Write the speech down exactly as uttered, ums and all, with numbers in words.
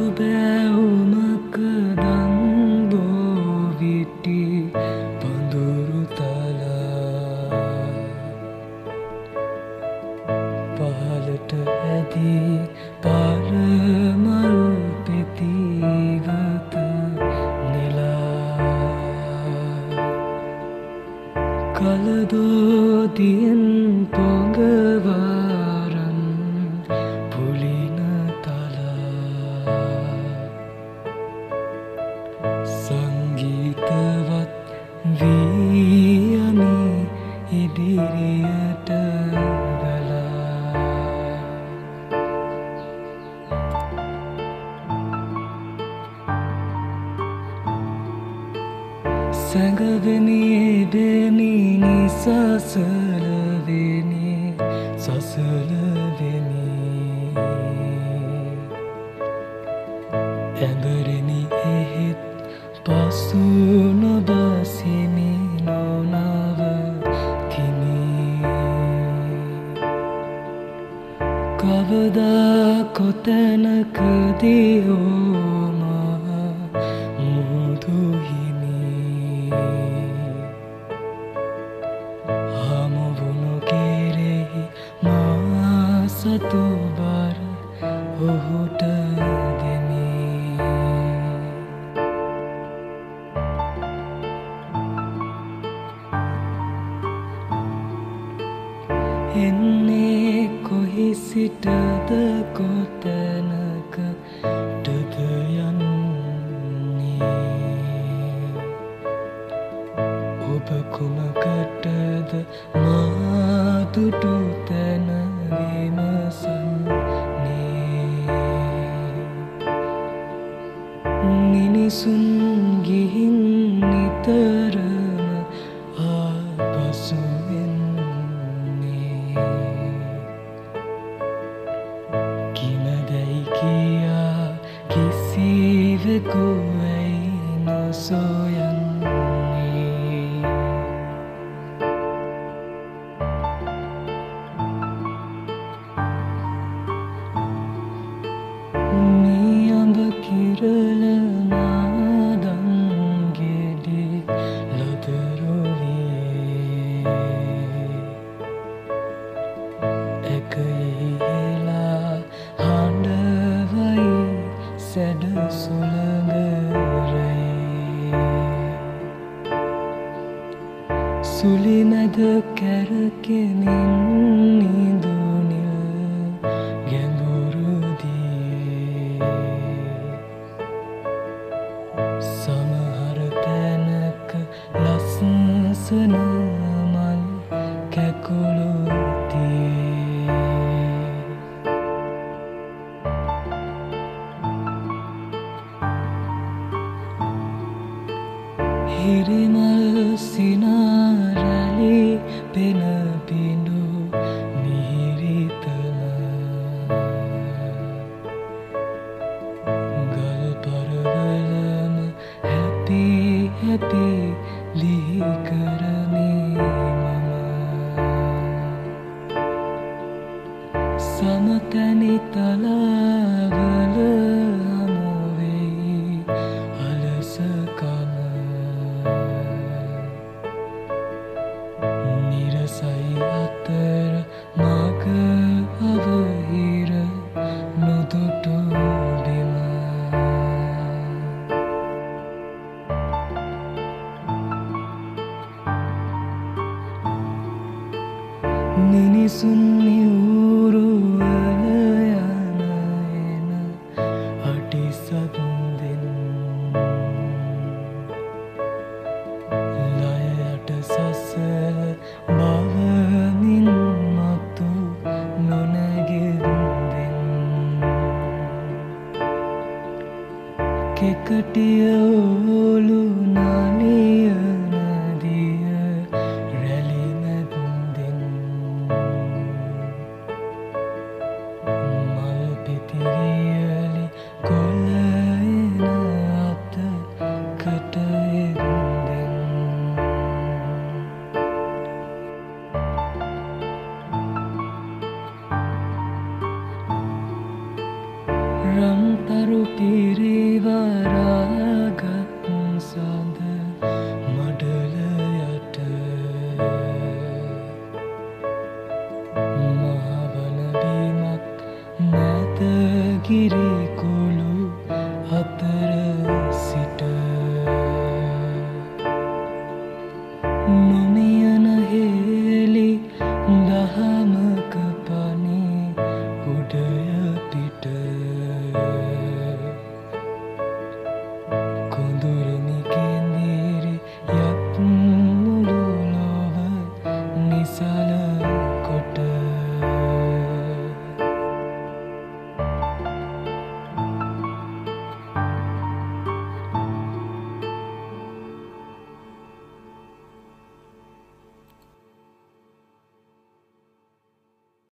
බෑවුමක දන්දෝ විටි පඳුරු තලා පහලට ඇදී පාරමල් පෙතිවත නෙලා කලදෝදියෙන් පොඟවාරන් පුලින තලා සංගීතවත් වී යමි ඉදිරියට ගලා සැඟවෙනි දෙනි නිසසලවෙනි සසලවෙනි ඇඹරෙනි එහෙත් පසු නොබසිමි නොනවතිමි කවදා කොතැනකදී ඕම මුහුදු හිමි හමුවුණු කෙරෙහි මා සතු බර ඔහුට දෙමි එන්නේ කොහි සිටද කොතැනකටද යන්නේ ඔබ කුමකටද මා දුටු තැන විමසන්නේ මිනිසුන් ගිහින් නිතරම ආපසු එන්නේ කිමදැයි කියා කිසිවෙකු ඇයි නොසොයන්නේ නියඹ කිරල නාදම් ගෙඩි ලදරුවේ එකයෙහි හෙලා හඬවයි සැඩ සුළඟරයි සුලි මැද කැරකෙමින් නිදුනිල් ගැඹුරු දියේ සමහර තැනක ලස්සන මල් කැකුළු තියේ හිරිමල් සිනාරැලි පෙන පිඬු මිහිරිතම ගල් පරවලම හැපි හැපි ලිහි කරමි මම සමතැනි තලාවල හමුවෙයි අලසකම නිරසයි අතර මග අවහිර නොදුටු බිම මිනිසුන් නිවුරුවල යන එන අටිසත්දෙන් ලයට සසල බවමින් මතු නොනැගෙන්දෙන් කෙකටිය ඕලු නාලිය නදිය රැලි මැද්දෙන් මල් පිතිරියලි කොළ එන අතකට එන්දෙන් රම්තරු පිරිවරාගත් සඳ මඩල යට මහවන බිමක් නැත ගිරි